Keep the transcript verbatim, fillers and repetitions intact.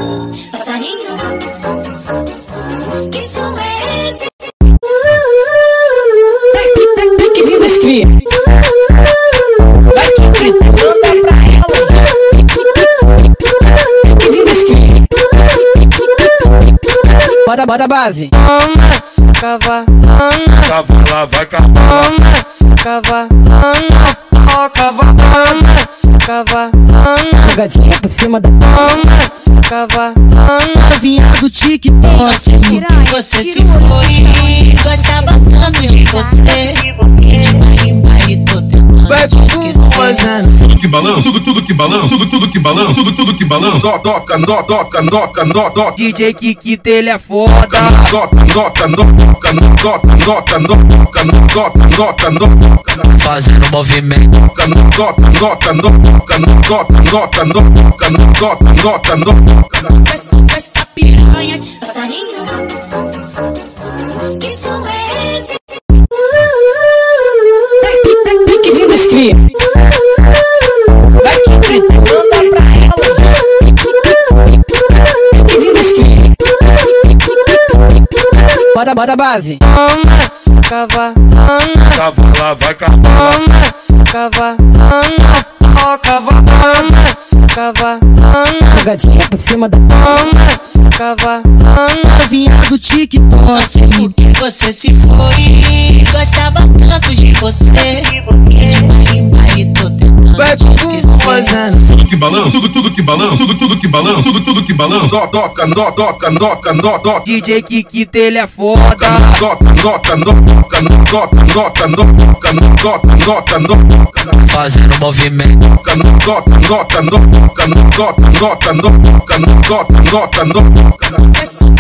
Passarinho, que som é esse? Piquezinho das cria. Vai KIKITO, manda pra ela. Piquezinho das cria. Bota, bota a base. Toma, sua cavalona. Cavala, vai cavala. Toma, sua cavalona. Ó, cavalona. Sua cavalona. Jogadinha por cima da Toma, sua cavalona. Novinha do TikTok, você se foi. Gostava tanto de você. Vai, vai, tô tentando Vai te esquecer. Tudo que balança, tudo, tudo que balança, tudo, tudo que balança, tudo, tudo que balança. Toca, toca, toca, toca, toca. D J KIKITO, ele é foda. Toca, toca, toca, toca, toca, toca, toca, toca, toca. Fazendo movimento. Toca, toca, toca, toca, toca, toca, toca, toca, toca. Essa, essa piranha, passarinho, que som é esse? Piquezinho das cria. Vai KIKITO, manda pra ela. Piquezinho das cria. Bota, bota a base. Toma, sua cavalona. Cavala, vai cavala. Toma, sua cavalona. Ó, cavalona. Toma, sua cavalona. Jogadinha por cima da Toma, sua cavalona. Novinha do TikTok, você se foi. Gostava tanto de você. Vai, vai, tô tentando te esquecer. Tudo que balança, tudo, tudo que balança, tudo, tudo que balança, tudo, tudo que balança. Toca, toca, toca, toca, toca. D J KIKITO, ele é foda. Toca, toca, toca, toca, toca, toca, toca, toca. Fazendo movimento. Toca, toca, toca, toca, toca, toca, toca, toca, toca. Essa,